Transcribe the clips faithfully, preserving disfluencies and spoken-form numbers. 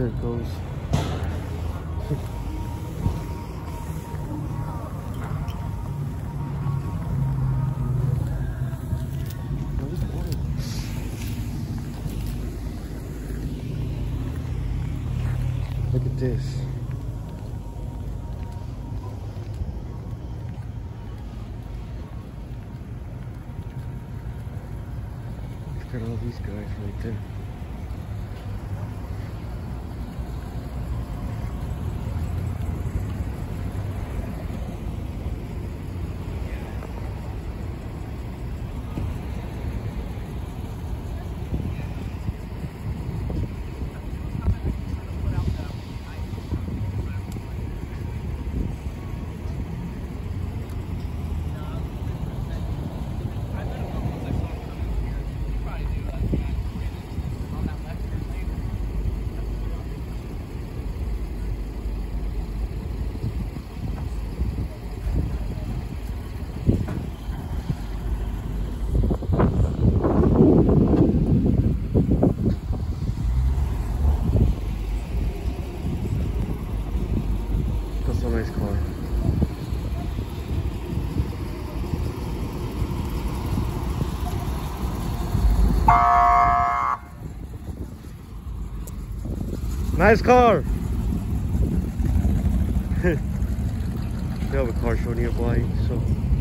There it goes. Look at this. Look at all these guys right there. That's a nice car. Nice car. We have a car show nearby, so.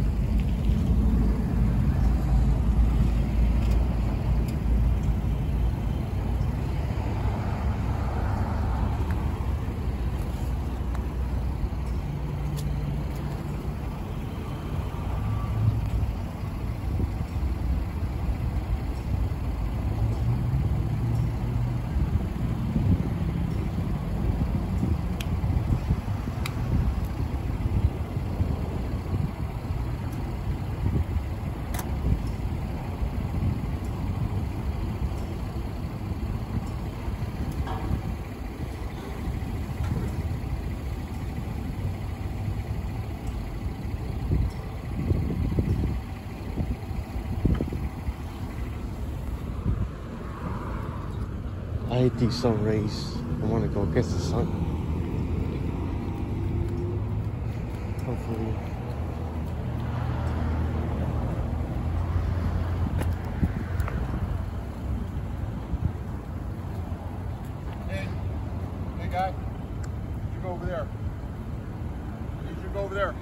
I hate these sun rays. I want to go against the sun. Hopefully. Hey, hey guy, you should go over there. You should go over there.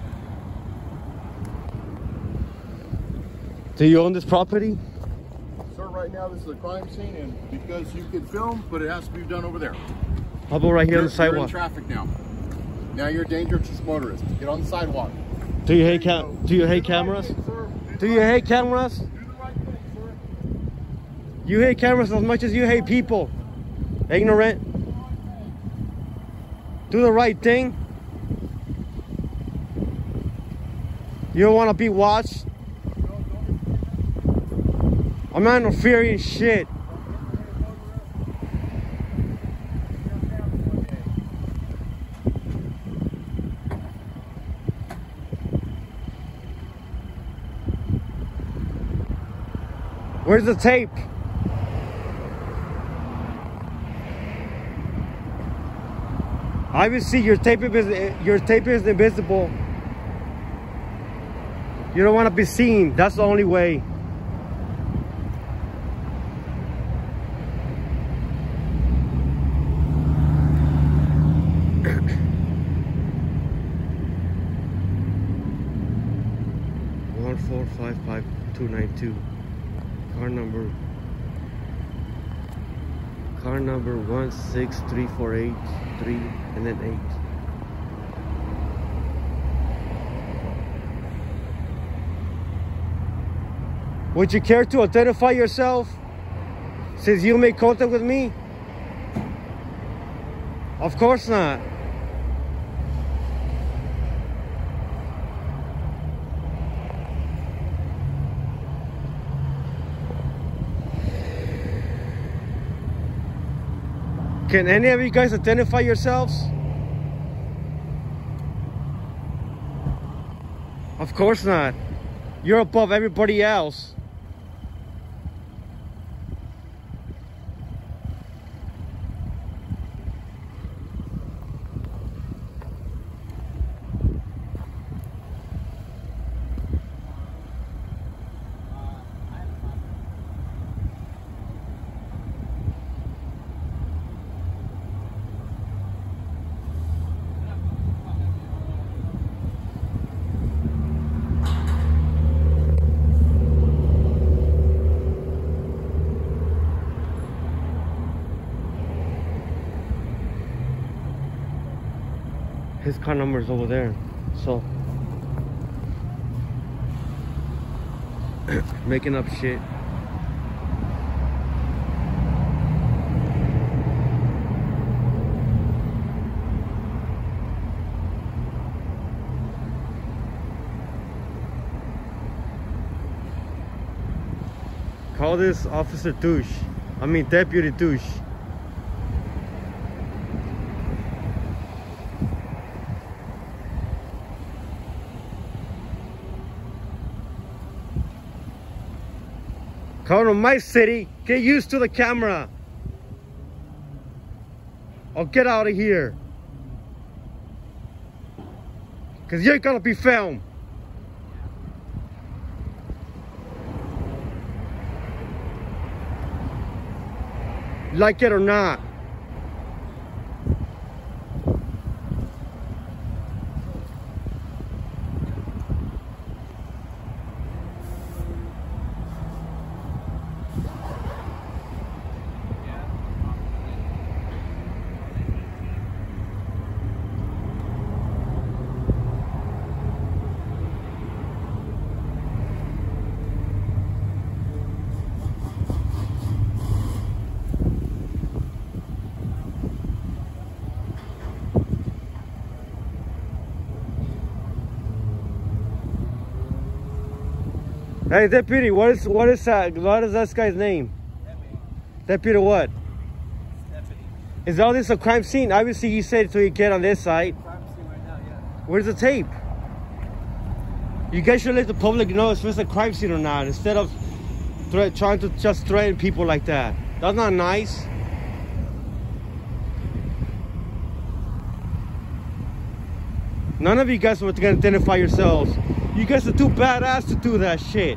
Do you own this property? Sir, right now this is a crime scene, and because you can film, but it has to be done over there. How about right here you're, on the sidewalk? You're in traffic now. Now you're a dangerous motorist. Get on the sidewalk. Do you hate cam? Do you hate cameras? Right thing, Do you hate cameras? Do the right thing, sir. You hate cameras as much as you hate people. Ignorant. Do the right thing. You don't want to be watched. I'm not interfering shit. Where's the tape? Obviously, your tape is your tape is invisible. You don't want to be seen. That's the only way. One four five five two nine two. Car number. Car number one six three four eight three and then eight. Would you care to identify yourself since you made contact with me? Of course not. Can any of you guys identify yourselves? Of course not. You're above everybody else. car number is over there. So making up shit. Call this Officer Douche. I mean Deputy Douche. Come to my city, get used to the camera. Or get out of here. Cause you're gonna be filmed. Like it or not. Hey, Deputy, what is what is that? What is that guy's name? Deputy. Deputy what? Deputy. Is all this a crime scene? Obviously, you said so you get on this side. Crime scene right now, yeah. Where's the tape? You guys should let the public know if it's a crime scene or not, instead of trying to just threaten people like that. That's not nice. None of you guys were gonna identify yourselves. You guys are too badass to do that shit.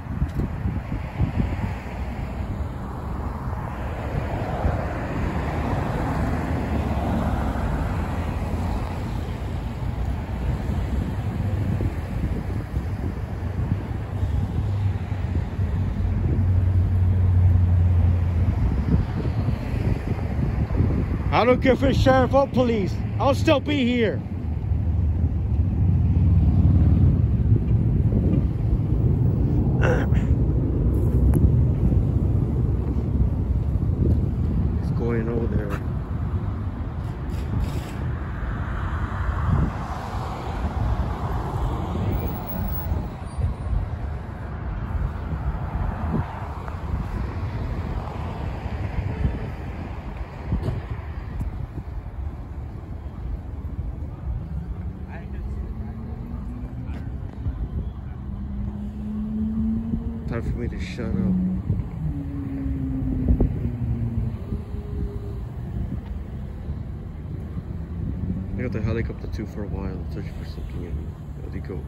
I don't care if it's sheriff or police. I'll still be here. Going over there. Time for me to shut up. I got the helicopter too for a while, searching for something, and there they go.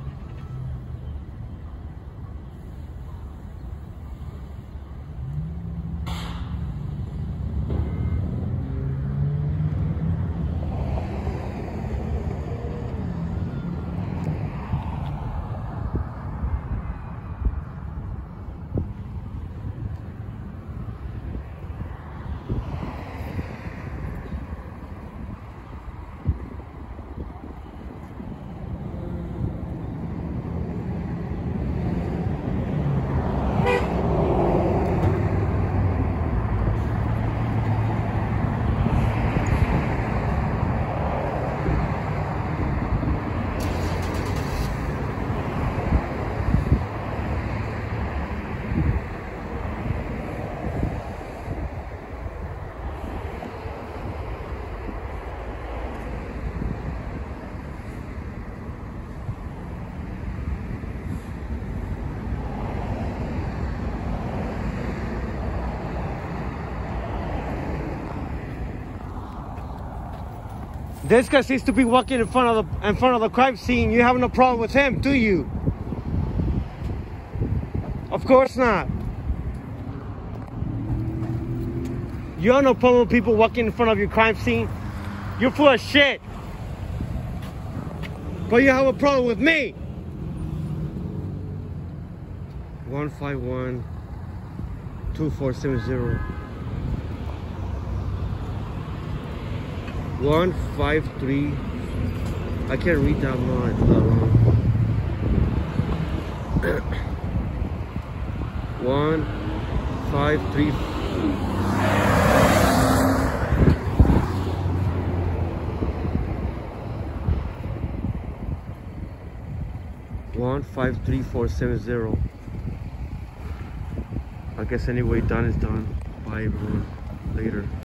This guy seems to be walking in front of the in front of the crime scene. You have no problem with him, do you? Of course not. You have no problem with people walking in front of your crime scene. You're full of shit. But you have a problem with me. one five one, two four seven zero. one five three I can't read that long. That long. One, five, three. One, five, three, four, seven, zero. I guess anyway, done is done. Bye everyone. Later.